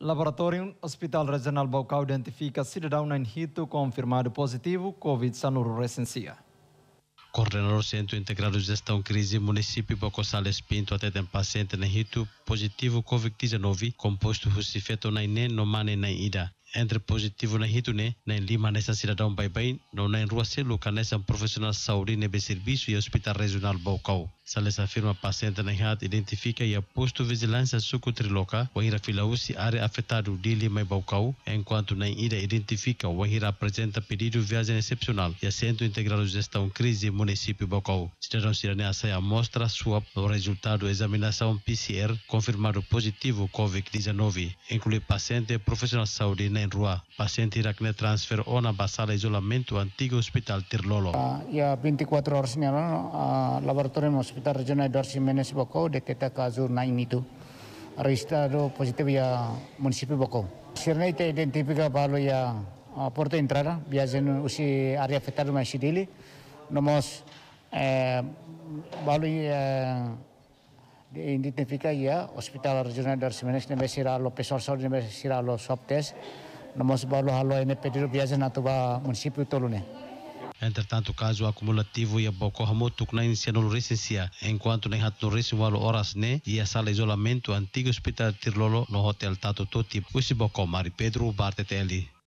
Laboratório Hospital Regional Baucau identifica Sidadaun Nain confirmado positivo COVID-19 recensia. Coordenador Centro Integrado de Gestão Crise Município Baucau Sales Pinto atende paciente na positivo COVID-19 composto rusifeto Nain no mane na ida. Entre positivo na né, na lima nessa cidadão bye no na rua selo canessa profissional saúde nebe serviço e hospital regional Baucau. Sales afirma paciente na identifica e posto vigilância suco triloca, o ira filausi área afetado de lima Baucau, enquanto na ida identifica o ira apresenta pedido viagem excepcional e Centro Integrado de Gestão Crise Município Baucau. Cidadão cidadã saia mostra sua o resultado examinação PCR confirmado positivo COVID-19, inclui paciente profissional saúde na rua. Paciente irá que transfer ona basala isolamento antigo hospital Tirlolo. Ya 24 horas ni laboratorium hospital regional Dorsi Menes Baucau detecta kasus Nain itu registrado positivo ya município Baucau. Sirna ite identifica balo ya porta entrada viajen usi area afetado mais dele. Nomos balo identifica ya hospital regional Dorsi Menes nebe sira lo pessoal saúde nebe sira lo swab test. Nomos balo halo ene pedido viajen atuba município Tolune. Entretanto, caso acumulativo e a Baucau hamutuk na inicia no recensia, enquanto nem hat no residual horas ne e a sala isolamento antigo hospital Tirlolo no hotel Tato Toti, Baucau Mari Pedro, RTTL.